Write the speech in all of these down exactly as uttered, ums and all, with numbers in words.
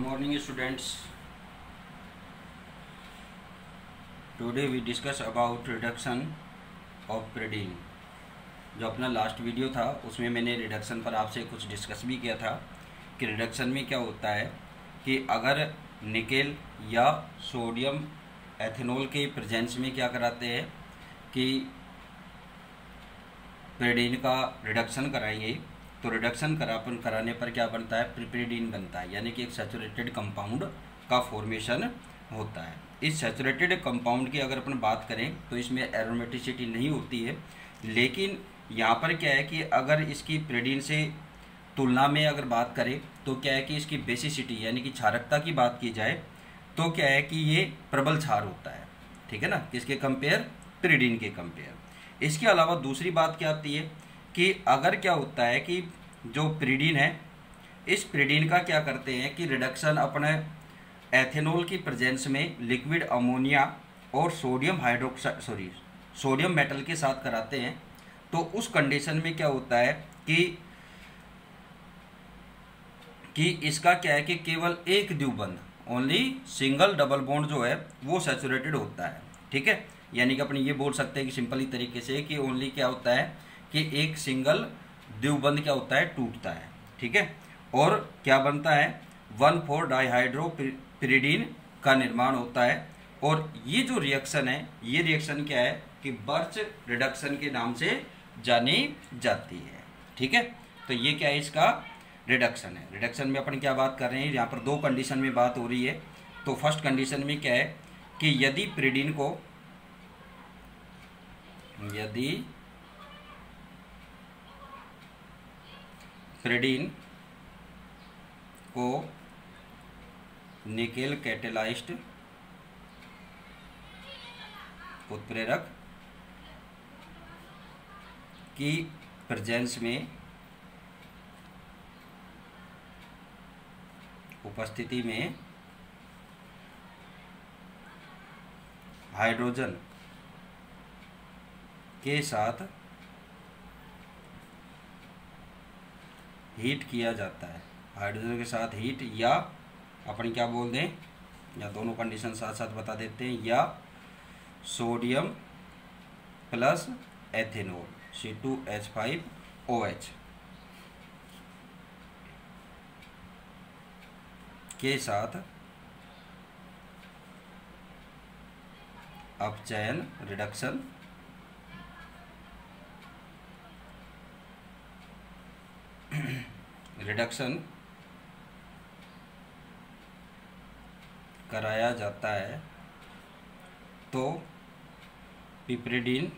morning students. Today we discuss about reduction of pyridine. जो अपना last video था उसमें मैंने रिडक्शन पर आपसे कुछ डिस्कस भी किया था कि रिडक्शन में क्या होता है कि अगर निकेल या सोडियम एथेनॉल के प्रेजेंस में क्या कराते हैं कि pyridine का रिडक्शन कराएंगे तो रिडक्शन करापन कराने पर क्या बनता है, पिपरिडीन बनता है, यानी कि एक सैचुरेटेड कंपाउंड का फॉर्मेशन होता है। इस सैचुरेटेड कंपाउंड की अगर अपन बात करें तो इसमें एरोमेटिसिटी नहीं होती है, लेकिन यहाँ पर क्या है कि अगर इसकी पिरिडीन से तुलना में अगर बात करें तो क्या है कि इसकी बेसिसिटी यानी कि क्षारकता की बात की जाए तो क्या है कि ये प्रबल क्षार होता है, ठीक है ना, किसके कंपेयर, पिरिडीन के कंपेयर। इसके अलावा दूसरी बात क्या आती है कि अगर क्या होता है कि जो पिरिडीन है, इस पिरिडीन का क्या करते हैं कि रिडक्शन अपने एथेनॉल की प्रेजेंस में लिक्विड अमोनिया और sodium hydroxide sorry sodium metal के साथ कराते हैं, तो उस कंडीशन में क्या होता है कि कि इसका क्या है कि केवल एक द्विबंध, ओनली सिंगल डबल बॉन्ड जो है वो सैचुरेटेड होता है, ठीक है। यानी कि अपन ये बोल सकते हैं कि सिंपली तरीके से कि ओनली क्या होता है कि एक सिंगल द्विबंध क्या होता है, टूटता है, ठीक है, और क्या बनता है, वन फोर डाइहाइड्रो पिरिडीन का निर्माण होता है। और ये जो रिएक्शन है, ये रिएक्शन क्या है कि बर्च रिडक्शन के नाम से जानी जाती है, ठीक है। तो ये क्या है, इसका रिडक्शन है। रिडक्शन में अपन क्या बात कर रहे हैं, यहाँ पर दो कंडीशन में बात हो रही है। तो फर्स्ट कंडीशन में क्या है कि यदि पिरिडीन को यदि पिरिडीन को निकेल कैटेलाइज्ड उत्प्रेरक की प्रेजेंस में उपस्थिति में हाइड्रोजन के साथ हीट किया जाता है, हाइड्रोजन के साथ हीट, या अपन क्या बोल दें, या दोनों कंडीशन साथ साथ बता देते हैं, या sodium plus ethanol C two H five O H के साथ अपचयन रिडक्शन रिडक्शन कराया जाता है, तो पिपरिडीन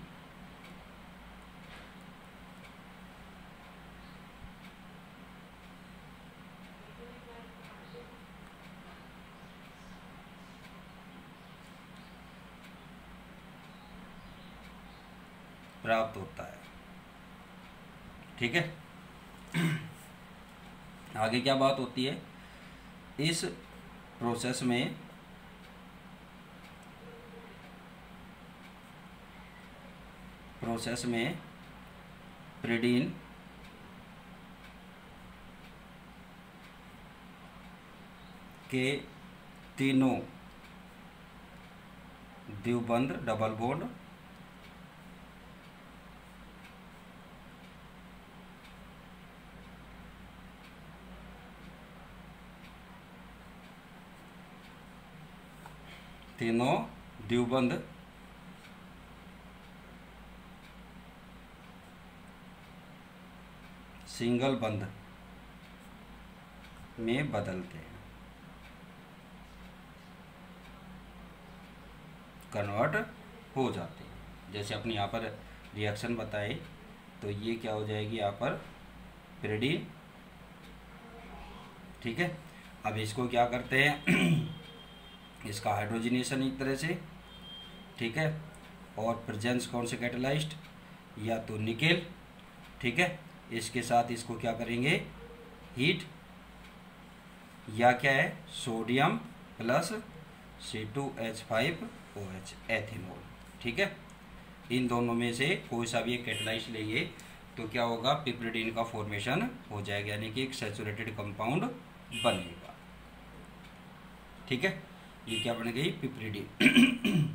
प्राप्त होता है, ठीक है। आगे क्या बात होती है, इस प्रोसेस में प्रोसेस में पिरिडीन के तीनों द्विबंध डबल बॉन्ड तीनों द्विबंध सिंगल बंध में बदलते हैं, कन्वर्ट हो जाते हैं। जैसे अपने यहाँ पर रिएक्शन बताए तो ये क्या हो जाएगी यहाँ पर पिरिडीन, ठीक है। अब इसको क्या करते हैं इसका हाइड्रोजनेशन एक तरह से, ठीक है, और प्रेजेंस कौन से कैटेलाइज्ड, या तो निकेल, ठीक है, इसके साथ इसको क्या करेंगे, हीट, या क्या है, sodium plus C two H five O H ethanol, ठीक है। इन दोनों में से कोई सा भी एक कैटेलाइज्ड लेंगे तो क्या होगा, पिपरिडीन का फॉर्मेशन हो जाएगा, यानी कि एक सैचुरेटेड कंपाउंड बनेगा। ठीक है, ये क्या बन गई, पिपरिडीन।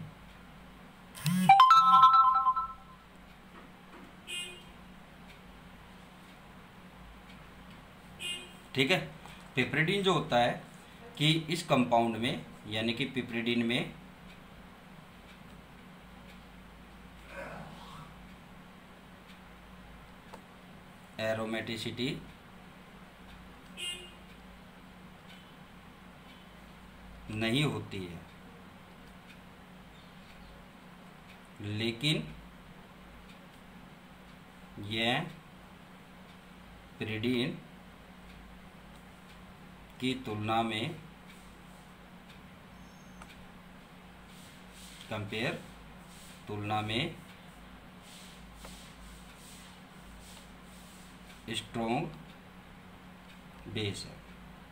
ठीक है, पिपरिडीन जो होता है कि इस कंपाउंड में यानी कि पिपरिडीन में एरोमेटिसिटी नहीं होती है, लेकिन यह पिरिडीन की तुलना में कंपेयर तुलना में स्ट्रॉन्ग बेस है।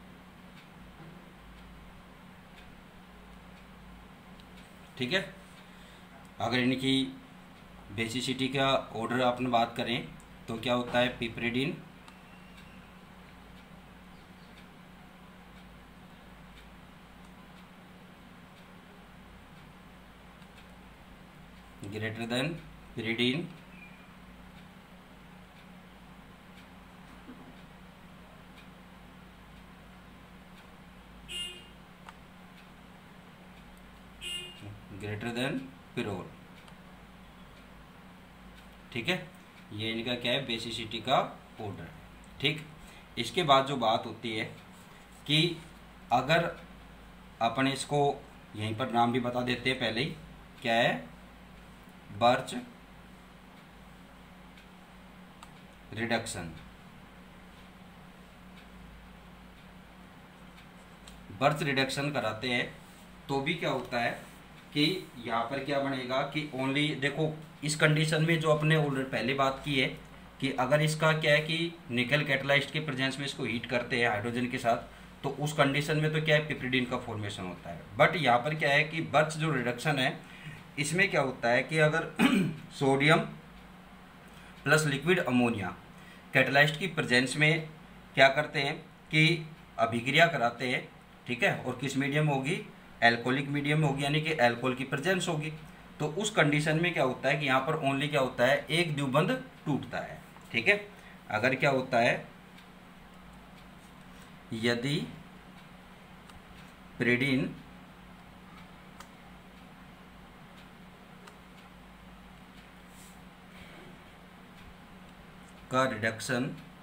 ठीक है, अगर इनकी बेसिसिटी का ऑर्डर अपन बात करें तो क्या होता है, piperidine greater than pyridine greater than pyrrole. ठीक है, ये इनका क्या है, बेसिसिटी का ऑर्डर। ठीक, इसके बाद जो बात होती है कि अगर अपन इसको यहीं पर नाम भी बता देते हैं पहले ही, क्या है, बर्च रिडक्शन। बर्च रिडक्शन कराते हैं तो भी क्या होता है कि यहाँ पर क्या बनेगा कि ओनली, देखो इस कंडीशन में जो अपने ऑलरेडी पहले बात की है कि अगर इसका क्या है कि निकल कैटलाइस्ट के प्रेजेंस में इसको हीट करते हैं हाइड्रोजन के साथ, तो उस कंडीशन में तो क्या है, पिपरिडीन का फॉर्मेशन होता है। बट यहाँ पर क्या है कि बर्च जो रिडक्शन है इसमें क्या होता है कि अगर sodium plus liquid ammonia catalyst की प्रेजेंस में क्या करते हैं कि अभिक्रिया कराते हैं, ठीक है, और किस मीडियम होगी, एल्कोहलिक मीडियम होगी, यानी कि अल्कोहल की प्रेजेंस होगी, तो उस कंडीशन में क्या होता है कि यहाँ पर ओनली क्या होता है, एक द्विबंध टूटता है। ठीक है, अगर क्या होता है, यदि पिरिडीन का रिडक्शन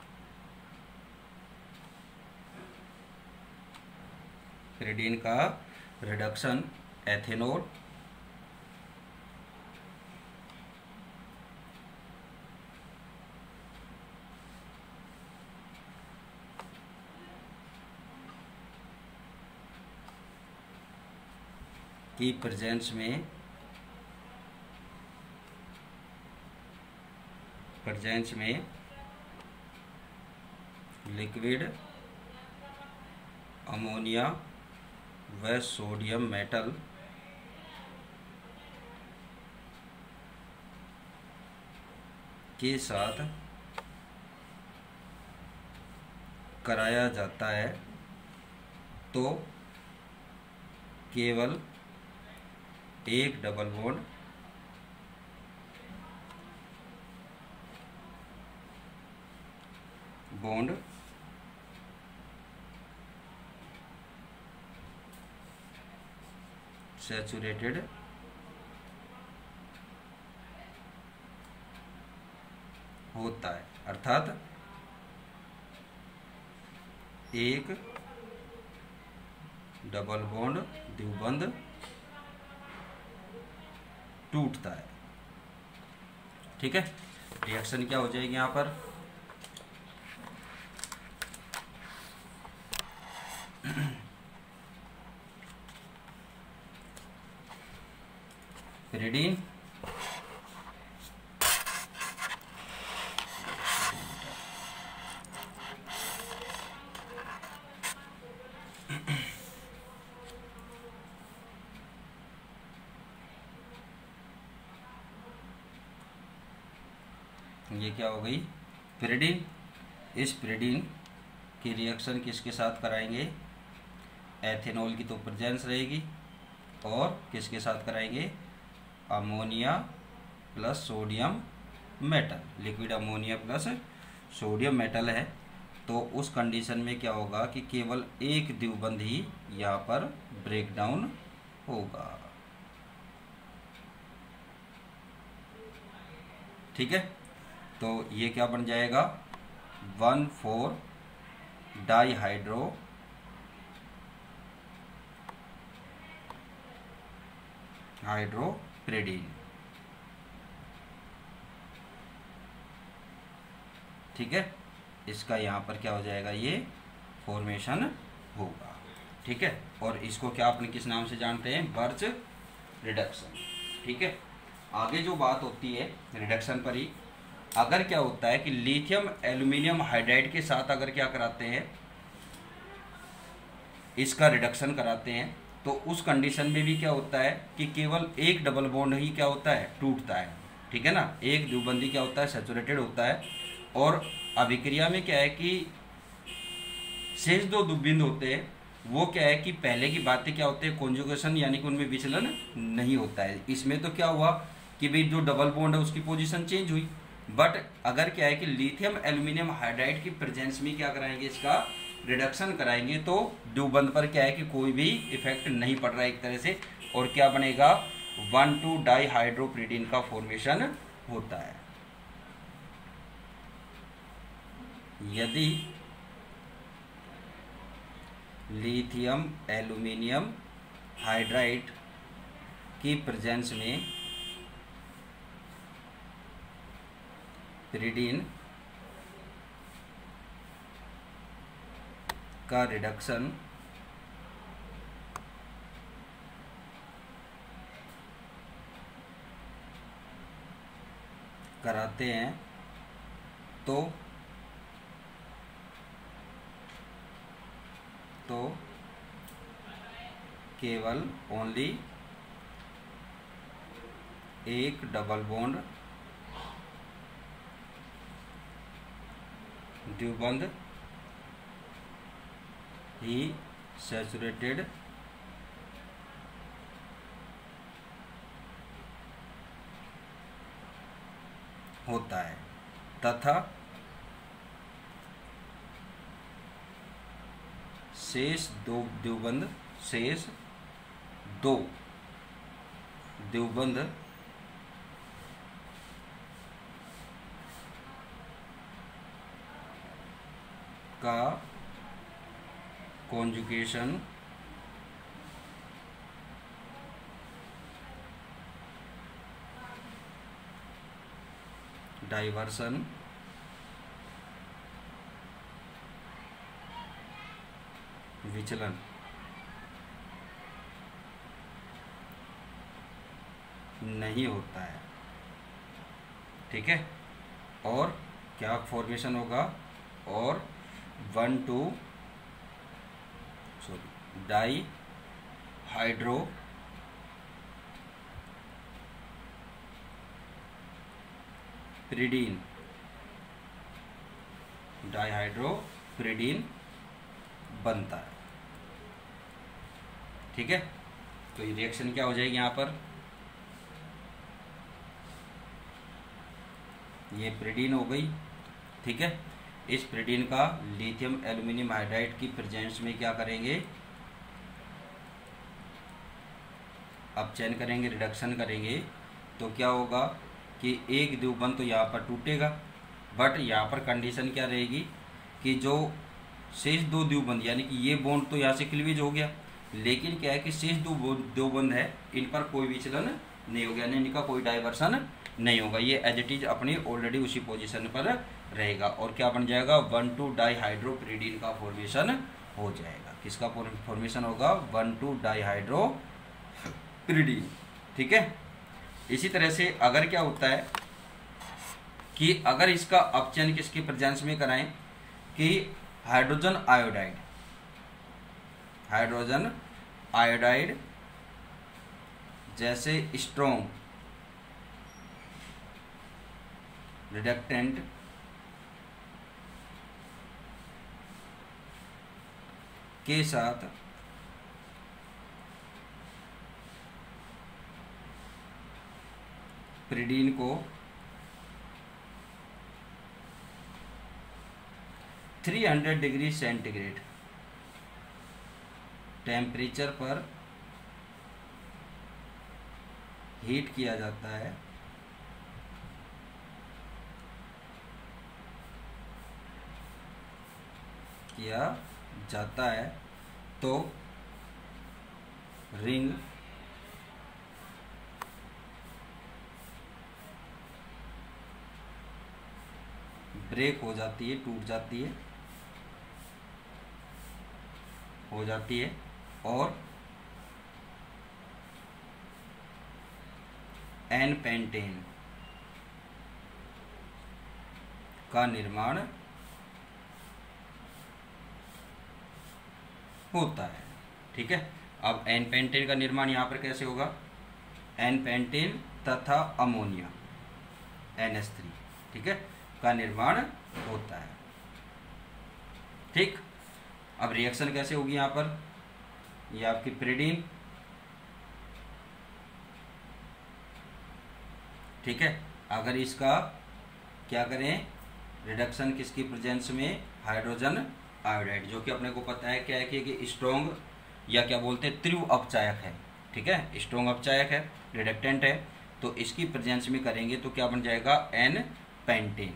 पिरिडीन का रिडक्शन एथेनॉल की प्रेजेंस में प्रेजेंस में लिक्विड अमोनिया व सोडियम मेटल के साथ कराया जाता है, तो केवल एक डबल बॉन्ड बॉन्ड सैचुरेटेड होता है, अर्थात एक डबल बॉन्ड द्विबंध टूटता है। ठीक है, रिएक्शन क्या हो जाएगी यहाँ पर, पिरिडीन ये क्या हो गई, पिरिडीन। इस पिरिडीन की रिएक्शन किसके साथ कराएंगे, एथेनॉल की तो प्रेजेंस रहेगी, और किसके साथ कराएंगे, ammonia plus sodium metal, liquid ammonia plus sodium metal है। तो उस कंडीशन में क्या होगा कि केवल एक द्विबंध ही यहाँ पर ब्रेक डाउन होगा। ठीक है, तो ये क्या बन जाएगा, one four di hydro hydropyridine. ठीक है, इसका यहाँ पर क्या हो जाएगा, ये फॉर्मेशन होगा। ठीक है, और इसको क्या अपने किस नाम से जानते हैं, बर्च रिडक्शन। ठीक है, आगे जो बात होती है रिडक्शन पर ही, अगर क्या होता है कि लिथियम एल्यूमिनियम हाइड्राइड के साथ अगर क्या कराते हैं, इसका रिडक्शन कराते हैं, तो उस कंडीशन में भी क्या होता है कि केवल एक डबल बॉन्ड ही क्या होता है, टूटता है। ठीक है ना, एक द्विबंधी क्या होता है, सैचुरेटेड होता है। और अभिक्रिया में क्या है कि शेष दो द्विबंध होते हैं, वो क्या है कि पहले की बातें क्या होते हैं, कॉन्जुगेशन यानी कि उनमें विचलन नहीं होता है। इसमें तो क्या हुआ कि भाई जो डबल बॉन्ड है उसकी पोजीशन चेंज हुई, बट अगर क्या है कि लिथियम एल्यूमिनियम हाइड्राइड की प्रेजेंस में क्या कराएंगे, इसका रिडक्शन कराएंगे, तो द्विबंध पर क्या है कि कोई भी इफेक्ट नहीं पड़ रहा है एक तरह से, और क्या बनेगा, वन टू डाई हाइड्रोप्रिडीन का फॉर्मेशन होता है। यदि लिथियम एल्यूमिनियम हाइड्राइड की प्रेजेंस में प्रिडीन का रिडक्शन कराते हैं, तो तो केवल ओनली एक डबल बॉन्ड द्विबंध ही सैचुरेटेड होता है, तथा शेष दो द्विबंध शेष दो द्विबंध का कॉन्जुगेशन डाइवर्सन विचलन नहीं होता है। ठीक है, और क्या फॉर्मेशन होगा, और one two sorry di hydro pyridine dihydropyridine बनता है। ठीक है, तो ये रिएक्शन क्या हो जाएगी, यहाँ पर ये प्रिडीन हो गई। ठीक है, इस प्रिडीन का लिथियम एल्यूमिनियम हाइड्राइड की प्रेजेंस में क्या करेंगे, अपचयन करेंगे, रिडक्शन करेंगे, तो क्या होगा कि एक द्विबंध तो यहाँ पर टूटेगा, बट यहाँ पर कंडीशन क्या रहेगी कि जो शेष दो द्विबंध यानी कि ये बॉन्ड तो यहाँ से क्लीवेज हो गया, लेकिन क्या है कि शेष दो द्विबंध है, इन पर कोई विचलन नहीं हो गया, यानी इनका कोई डाइवर्सन नहीं होगा, ये एज इट इज अपनी ऑलरेडी उसी पोजीशन पर रहेगा, और क्या बन जाएगा, वन टू डाई हाइड्रोप्रिडीन का फॉर्मेशन हो जाएगा। किसका फॉर्मेशन होगा, वन टू डाई हाइड्रोप्रिडीन। ठीक है, इसी तरह से अगर क्या होता है कि अगर इसका अपचयन किसके प्रेजेंस में कराएं, कि हाइड्रोजन आयोडाइड हाइड्रोजन आयोडाइड जैसे स्ट्रॉन्ग रिडक्टेंट के साथ प्रिडीन को तीन सौ डिग्री सेंटीग्रेड टेम्परेचर पर हीट किया जाता है किया जाता है तो रिंग ब्रेक हो जाती है, टूट जाती है हो जाती है और एन पेंटेन का निर्माण होता है। ठीक है, अब एन पेंटेन का निर्माण यहाँ पर कैसे होगा? एन पेंटेन तथा अमोनिया एन एच थ्री, ठीक है, का निर्माण होता है। ठीक, अब रिएक्शन कैसे होगी यहाँ पर? ये आपकी प्रिडीन, ठीक है, अगर इसका क्या करें, रिडक्शन किसकी प्रेजेंस में? हाइड्रोजन आयोडाइड, जो कि अपने को पता है क्या है कि स्ट्रॉन्ग या क्या बोलते हैं तीव्र अपचायक है। ठीक है, स्ट्रॉन्ग अपचायक है, रिडक्टेंट है, तो इसकी प्रेजेंस में करेंगे तो क्या बन जाएगा? N pentane,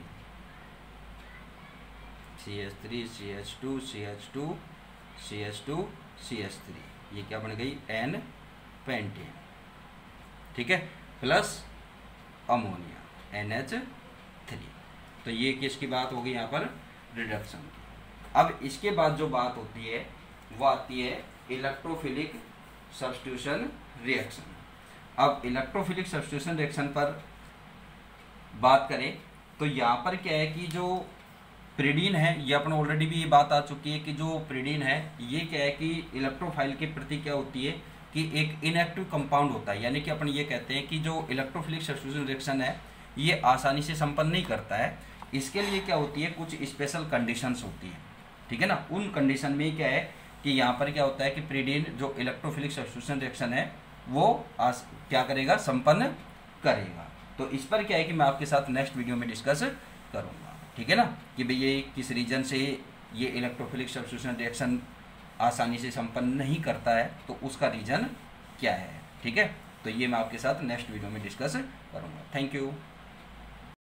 C H three C H two C H two C H two C H three, ये क्या बन गई? N pentane. ठीक है, plus ammonia N H three. तो ये किसकी बात होगी यहाँ पर? रिडक्शन की। अब इसके बाद जो बात होती है वो आती है इलेक्ट्रोफिलिक सब्स्टिट्यूशन रिएक्शन। अब इलेक्ट्रोफिलिक सब्स्टिट्यूशन रिएक्शन पर बात करें तो यहाँ पर क्या है कि जो प्रिडीन है, ये अपन ऑलरेडी भी ये बात आ चुकी है कि जो प्रिडीन है ये क्या है कि इलेक्ट्रोफाइल के प्रति क्या होती है कि एक इनएक्टिव कंपाउंड होता है। यानी कि अपन ये कहते हैं कि जो इलेक्ट्रोफिलिक सब्स्टिट्यूशन रिएक्शन है ये आसानी से संपन्न नहीं करता है। इसके लिए क्या होती है, कुछ स्पेशल कंडीशंस होती है। ठीक है ना, उन कंडीशन में क्या है कि यहाँ पर क्या होता है कि प्रिडीन जो इलेक्ट्रोफिलिक सब्स्टिट्यूशन रिएक्शन है वो आस, क्या करेगा? संपन्न करेगा। तो इस पर क्या है कि मैं आपके साथ नेक्स्ट वीडियो में डिस्कस करूँगा। ठीक है ना, कि भाई ये किस रीजन से ये इलेक्ट्रोफिलिक सब्स्टिट्यूशन रिएक्शन आसानी से संपन्न नहीं करता है, तो उसका रीजन क्या है। ठीक है, तो ये मैं आपके साथ नेक्स्ट वीडियो में डिस्कस करूँगा। Thank you.